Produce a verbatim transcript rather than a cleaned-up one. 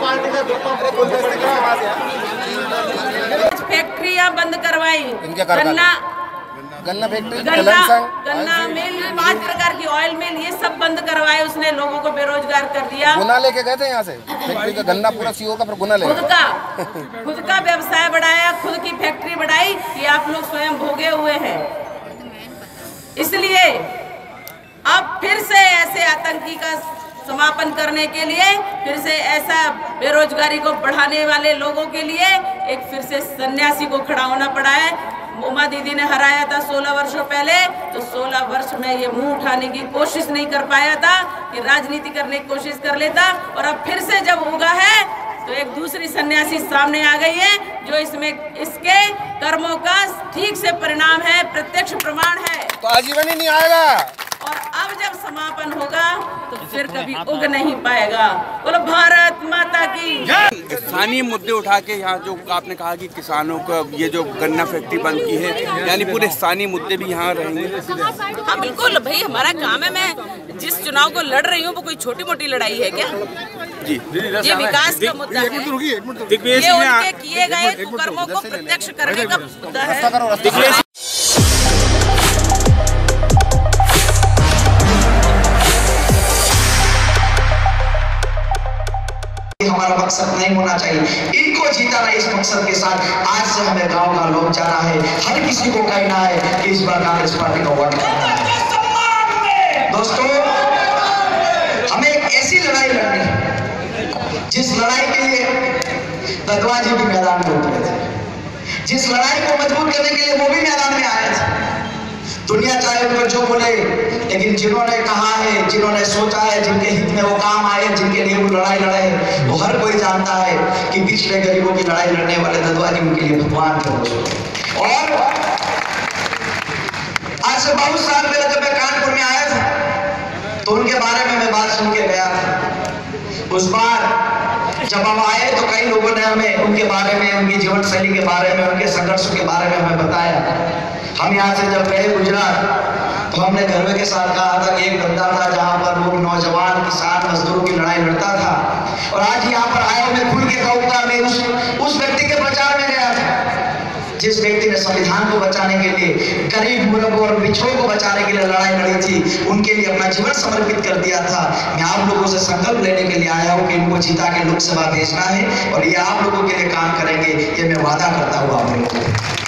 फैक्ट्रियां बंद करवाई, गन्ना गन्ना फैक्ट्री, गन्ना गन्ना मिल, पांच प्रकार की ऑयल मिल, ये सब बंद करवाए। उसने लोगों को बेरोजगार कर दिया। गुना लेके गए थे यहाँ से फैक्ट्री का गन्ना पूरा सीओ का, फिर गुना ले खुद का खुद का व्यवसाय बढ़ाया, खुद की फैक्ट्री बढ़ाई। ये आप लोग स्वयं भोगे हुए हैं। इसलिए अब फिर से ऐसे आतंकी का समापन करने के लिए, फिर से ऐसा बेरोजगारी को बढ़ाने वाले लोगों के लिए एक फिर से सन्यासी को खड़ा होना पड़ा है। उमा दीदी ने हराया था सोलह वर्षों पहले, तो सोलह वर्ष में ये मुंह उठाने की कोशिश नहीं कर पाया था कि राजनीति करने की कोशिश कर लेता। और अब फिर से जब उगा है तो एक दूसरी सन्यासी सामने आ गई है, जो इसमें इसके कर्मों का ठीक से परिणाम है, प्रत्यक्ष प्रमाण है। तो आजीवन ही नहीं आएगा। और अब जब समापन होगा तो फिर कभी उग नहीं पाएगा। बोलो भारत माता की। स्थानीय मुद्दे उठा के यहाँ जो आपने कहा कि किसानों का ये जो गन्ना फैक्ट्री बंद की है, यानी पूरे स्थानीय मुद्दे भी यहाँ रहेंगे। हाँ बिल्कुल भाई, हमारा काम है। मैं जिस चुनाव को लड़ रही हूँ वो कोई छोटी मोटी लड़ाई है क्या? जी, ये विकास का मुद्दा है। ये उनके किए गए कुकर्मों को प्रत्यक्ष करने का मुद्दा है। हमारा मकसद नहीं होना चाहिए, इनको जीताना। इस मकसद के साथ आज से हमें गांव का लोग जाना है। हर किसी को कहना है कि इस बार कांग्रेस पार्टी को वोट करना है। दोस्तों, हमें एक ऐसी लड़ाई लड़नी है जिस लड़ाई के लिए ददवा जी भी मैदान में उतरे थे, जिस लड़ाई को मजबूत करने के लिए वो भी मैदान में आए थे। दुनिया चाहे उनको जो बोले, लेकिन जिन्होंने कहा है, जिन्होंने सोचा है, जिनके हित में वो काम आए, जिनके लिए वो लड़ाई लड़े, वो हर कोई जानता है कि पिछले गरीबों की लड़ाई लड़ने वाले ददवा जी उनके लिए भगवान थे। और आज से बहुत साल पहले जब मैं कानपुर में आया था तो उनके बारे में मैं बात सुन के गया था। उस बार जब हम आए तो कई लोगों ने हमें उनके बारे में, उनकी जीवन शैली के बारे में, उनके संघर्षों के बारे में हमें बताया। हम यहाँ से जब गए गुजरात तो हमने गर्व के साथ कहा था कि एक धंधा था जहाँ पर लोग नौजवान किसान मजदूरों की लड़ाई लड़ता था। और आज यहाँ पर आया मैं खुल के कहूँगा, मैं उस उस व्यक्ति के प्रचार में गया था जिस व्यक्ति ने संविधान को बचाने के लिए, गरीब मुर्गों और बिछड़ों को बचाने के लिए लड़ाई लड़ी थी, उनके लिए अपना जीवन समर्पित कर दिया था। मैं आप लोगों से संकल्प लेने के लिए आया हूँ कि इनको जीता के लोकसभा भेजना है और ये आप लोगों के लिए काम करेंगे, ये मैं वादा करता हूँ आप लोगों को।